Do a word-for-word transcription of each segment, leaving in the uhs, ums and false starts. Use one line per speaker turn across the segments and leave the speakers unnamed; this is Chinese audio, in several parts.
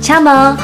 请问，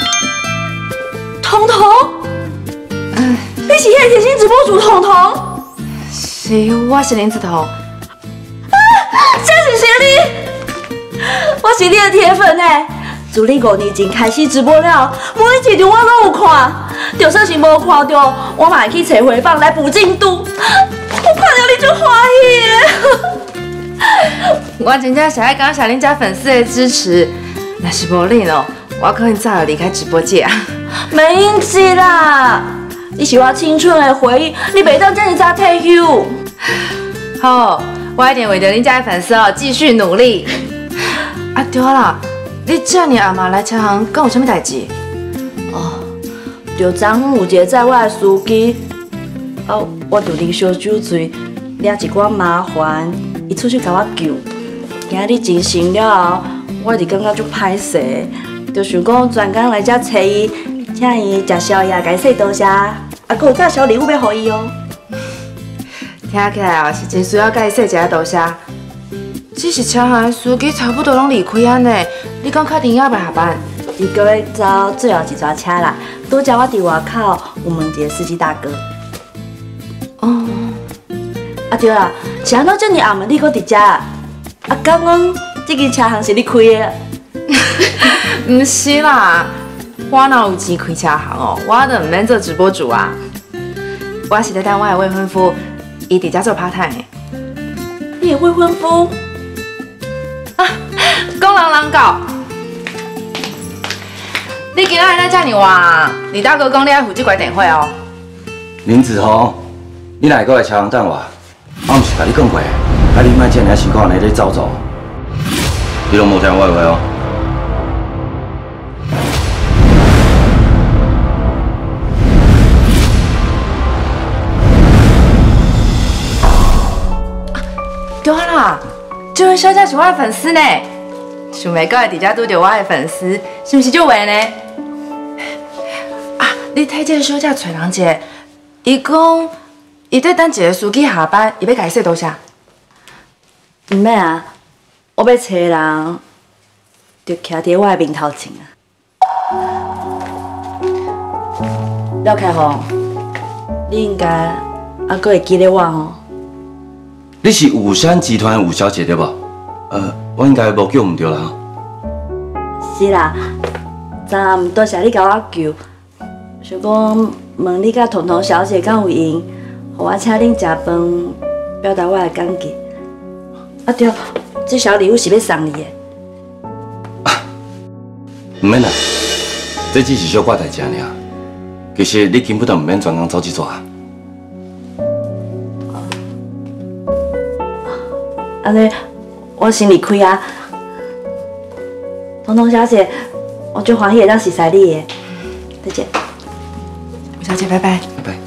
彤彤？嗯，你是迄个甜心直播主彤彤？
是，我是林子彤。
啊，这是谁你？我是你的铁粉哎！自你五年前开始直播了，每一场我拢有看，就算是无看到，我嘛会去找回放来补进度。我看到你就欢喜的。
我真正是爱感谢恁家粉丝的支持，若是无恁哦，我可能早就离开直播界啊。
没关系啦，你是我青春的回忆，你袂当这么早退休。
好，我一定为着恁家的粉丝哦继续努力。啊，对啦，你这么暗嘛来车行，敢有啥物代志？
哦，就昨昏有一个载我的司机，啊，我就啉烧酒醉，惹一寡麻烦，伊出去甲我救。今日真醒了后，我就感觉足歹势，就想讲专工来遮找伊，请伊食宵夜，甲伊说多谢，啊，佮有带小礼物要给伊哦。
听起来哦是真需要甲伊说一下多谢。只是车行的司机差不多拢离开啊呢，你讲确定要不下班？
伊搁要走最后一抓车啦，拄则我伫外口有问一个司机大哥。哦，啊对啦，是安怎这么暗暝你搁伫遮？啊，敢讲这间车行是你开的？
唔是啦，我哪有钱开车行哦，我都唔免做直播主啊。我是在等我的未婚夫，伊伫遮做 part time 的。
你的未婚夫？
啊，讲人人教。你今仔日来这么晚，你大哥讲你爱负这块电话哦。
林子宏，你哪会过来车行等我？我毋是甲你讲过，啊你莫这么辛苦安尼咧走走，你拢无听我的话哦。
对啦，这位小姐是我的粉丝呢，想袂到会伫遮拄到我的粉丝，是毋是就话呢？啊，你替这个小姐找人者，伊讲伊在等一个司机下班，伊要甲伊说多谢。
唔免啊，我要找人，就徛伫我的面头前啊。廖开宏，你应该还阁会记得我吼。
你是武山集团吴小姐对无？呃，我应该无叫唔对啦。
是啦，昨暗多谢你甲我救，想讲问你甲彤彤小姐敢有闲，互我请恁食饭，表达我的感激。啊对，这小礼物是要送你的。
唔免啦，这只是小挂代志尔。其实你根本就唔免专工走去抓。
安尼，我先离开啊。彤彤小姐，我最欢喜会当认识你的，再见。
吴小姐，拜拜。
拜拜。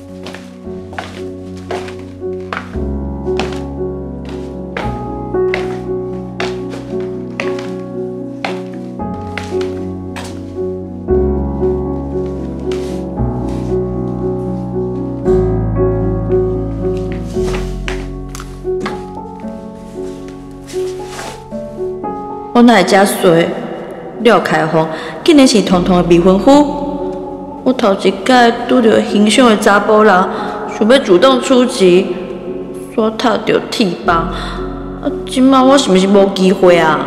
我哪会遮衰？廖开宏竟然是彤彤的未婚夫。我头一摆拄到形象的查甫人，想要主动出击，煞踢到铁棒。啊，今摆我是毋是无机会啊？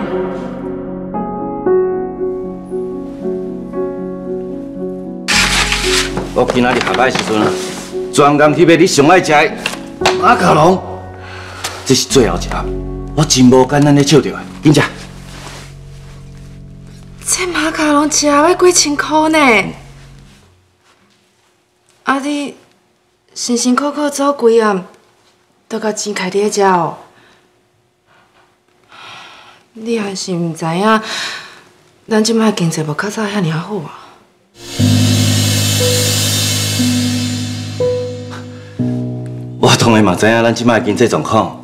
我今仔日下班的时阵啊，专工去买你上爱食的马卡龙，这是最后一盒，我真无简单咧笑到的，紧食。
这马卡龙吃要几千块呢？啊你辛辛苦苦做几暗，都甲钱开伫遮哦。你还是毋知影，咱即摆经济无较早遐尔好啊。
我当然嘛知影咱即摆经济状况，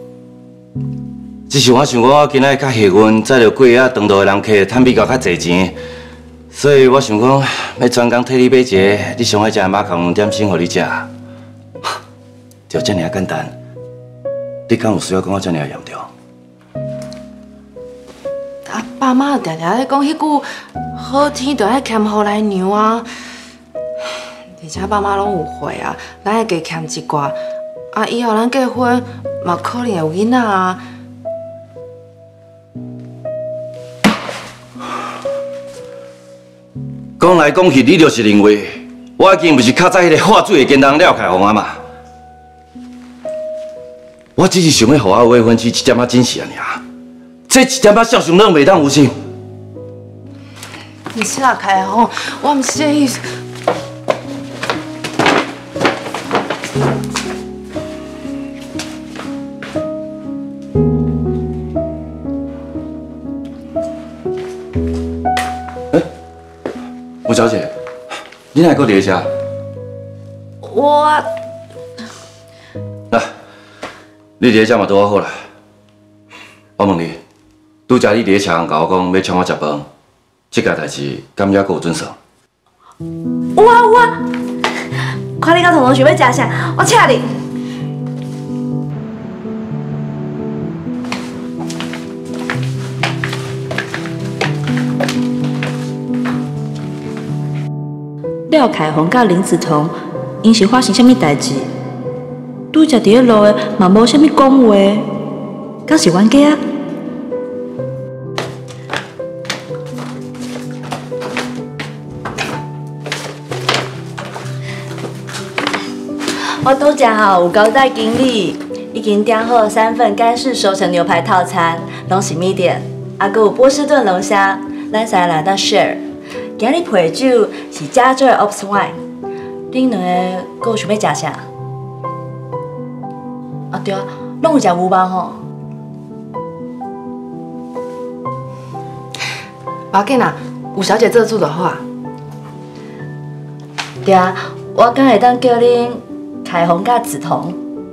只是我想我今仔较幸运，载着几啊长途的人客，趁比较较侪钱，所以我想讲要专工替你买一个你上爱食的马卡龙点心，互你食。就这尔简单，你敢有需要讲我这尔严重？
啊， 爸妈常常咧讲迄句好天就爱欠雨来娘啊，而且爸妈拢有会啊，咱会加欠一寡，啊以后咱结婚嘛可能会有囡仔啊。
讲来讲去，你就是认为我已经不是较早迄个化水的奸人廖凯宏啊嘛？我只是想要互我未婚妻一点仔惊喜啊尔，这一点仔孝顺拢袂当有心。
你是啦，凯宏，我唔是这意思。
吴小姐，你哪还搁伫遮？
我
来，你伫遮嘛拄好啦。我问你，拄则你伫车上甲我讲要请我食饭，这件代志敢也搁有准算？
有啊有啊，看你甲彤彤想要食啥，我请你。廖凯宏甲林子彤，因是发生啥物代志？拄则伫咧路的嘛无啥物讲话，敢是冤家啊？我拄则吼有交代经理，已经订好三份干式熟成牛排套餐，拢是米点，啊，搁有波士顿龙虾，咱三个来当 share。今日配酒是加州的 Ops Wine， 恁两个搁有想要食啥？啊对啊，拢有食牛肉吼。
不要紧啦，吴小姐做主就好啊。
对啊，我敢会当叫恁凯宏甲梓彤，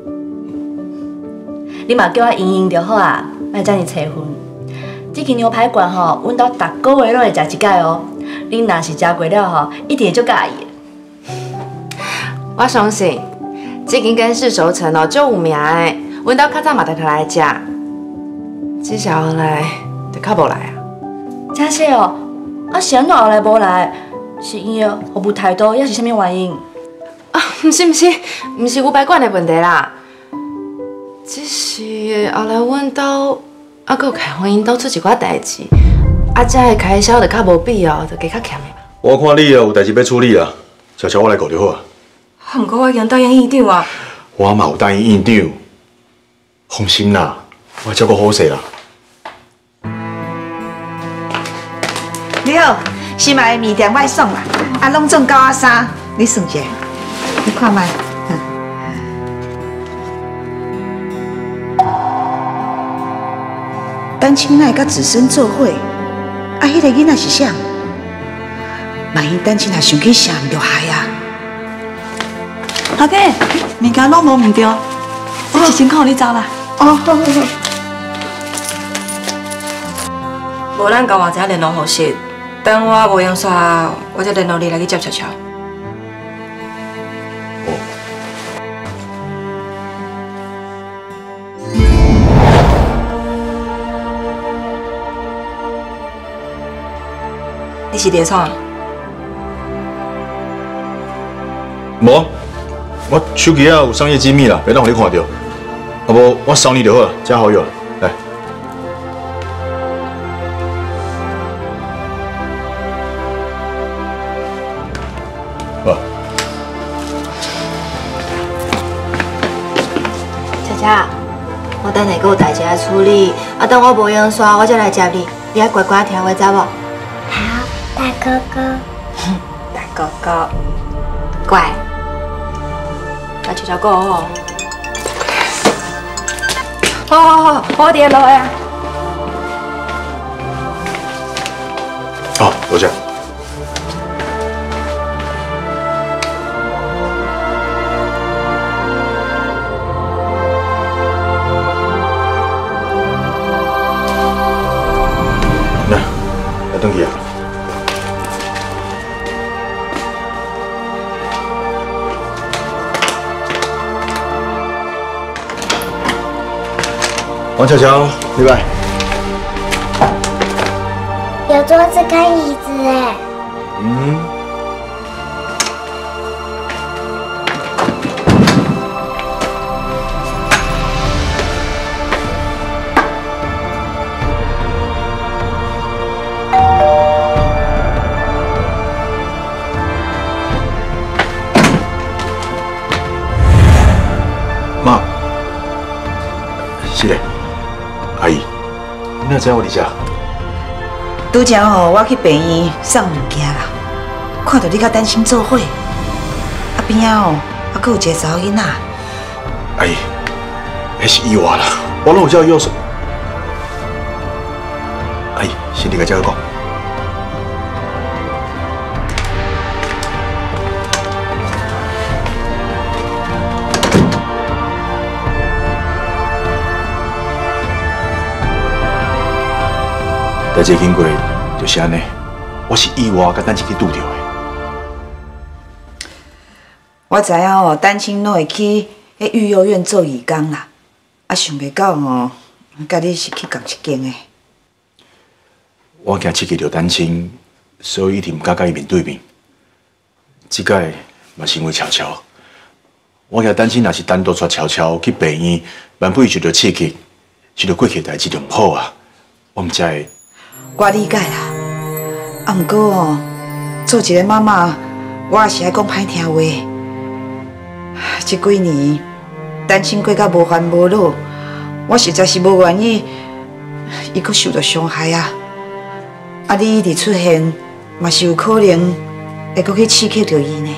你嘛叫我莹莹就好啊，莫遮尔催婚。这间牛排馆吼，阮兜逐个月拢会食一摆哦。恁若是食过了吼，一定会足介意的。
我相信，这间干式熟成哦，足有名的，阮兜较早嘛常常来食，只是后来就较无来啊。
真是哦，啊是安怎后来无来？是因为服务态度，还是啥物原因？
啊，毋是毋是，毋是牛排馆的问题啦，只是后来阮兜啊，搁有开婚姻兜出一寡代志。啊，遮的开销就较无必要，就加较欠的嘛。
我看你啊有代志要处理啊，悄悄我来顾就好啊。
啊，毋过我已经答应院长啊。
我嘛有答应院长，放心啦，我照顾好势啦。
你好，新买的面店外送啦，啊，拢总九啊三，你算者，你看卖。单亲奶甲子孙做伙。啊，迄个囡仔是啥？万一单亲也想去啥，毋着害啊！
头家，物件拢无毋对，这一千块你走啦。
哦，好好好。
无咱交换一下联络方式，等我无用煞，我再联络你来去接悄悄。你是伫创？
无，我手机啊有商业机密啦，袂当互你看到。啊无，我扫你就好了，加好友了，来。好。
恰恰，我等下还有代志要处理，啊等我无用煞，我再来接你。你爱乖乖听话，知无？
大哥哥，
大哥哥，
乖。
来悄悄讲哦。好好好，我伫落呀。
好，多谢。来，来登记啊。王巧巧，礼拜。
桌子跟椅子哎。
嗯。妈，是嘞，阿姨，你哪知影我伫遮？
拄则吼，我去病院送物件啦，看到你甲丹青做伙，啊边仔吼，还佫有一个查某囡仔。
阿姨，迄是意外啦，我拢有叫伊要说。阿姨，先离开遮讲。代志经过就是安尼，我是意外甲丹青去拄着的。
我知影吼，丹青拢会去迄育幼院做义工啦，啊想袂到吼，甲你是去同一间的。
我惊刺激到丹青，所以一直毋敢甲伊面对面。即摆嘛是因为悄悄，我惊丹青若是单独带悄悄去病院，万不伊受到刺激，受到过去的代志就毋好啊。我毋知会。
我理解啦，啊，毋过哦，做一个妈妈，我也是爱讲歹听话。这几年，单亲过甲无烦无恼，我实在是无愿意，伊阁受到伤害啊。啊，你一直出现，嘛是有可能会阁去刺激到伊呢。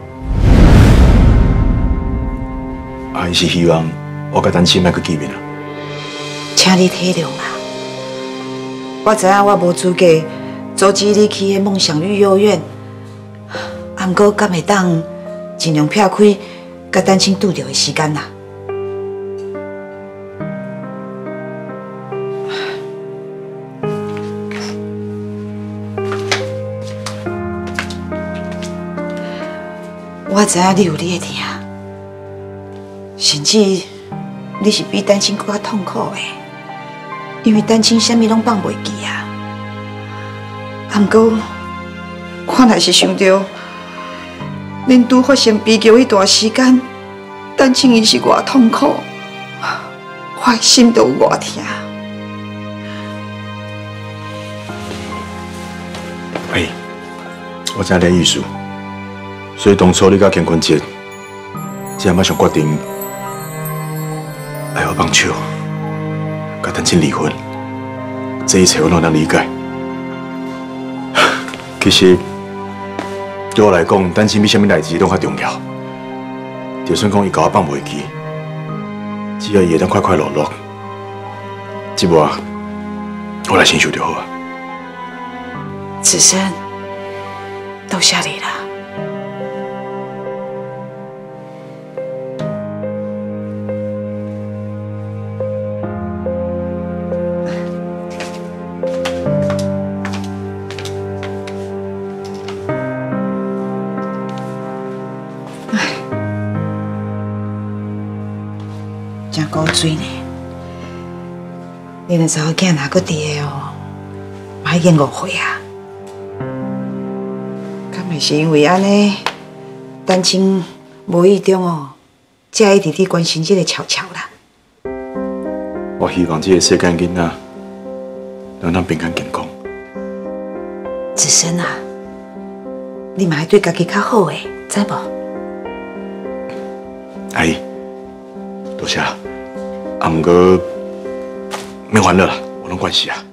啊，伊是希望我甲单亲莫去见面啊。
请你体谅啦。我知影我无资格阻止你去迄梦想育幼院，啊，毋过敢会当尽量撇开甲单亲拄着的时间啦。我知影你有你的疼，甚至你是比单亲更较痛苦的。因为单亲啥物拢放袂记啊，啊，毋过看来是想着，恁拄发生悲剧迄段时间，单亲伊是偌痛苦，我的心都有偌疼。
哎，我知你的意思，所以当初你甲乾坤节，只马上决定爱我放手。甲单亲离婚，这一切我拢能理解。其实对我来讲，单亲比什么代志拢较重要。就算讲伊甲我放袂记，只要伊会当快快乐乐，这无我来承受就好啊。
子生，多谢你啦。真古锥呢！恁个查某囝若搁伫个哦，嘛已经五岁啊。敢会是因为安尼，单亲无意中哦，才一直伫关心这个巧巧啦。
我希望这个世间囡仔能当平安健康。
子生啊，你嘛要对家己较好诶，知无？
阿姨，多谢啦。啊，毋过免烦恼啦，我拢惯势啊。